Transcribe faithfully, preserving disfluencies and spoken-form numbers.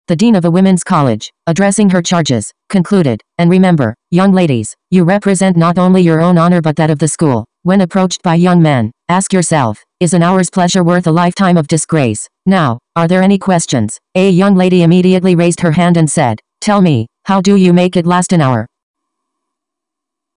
The dean of a women's college, addressing her charges, concluded, "And remember, young ladies, you represent not only your own honor but that of the school. When approached by young men, ask yourself, is an hour's pleasure worth a lifetime of disgrace? Now, are there any questions?" A young lady immediately raised her hand and said, "Tell me, how do you make it last an hour?"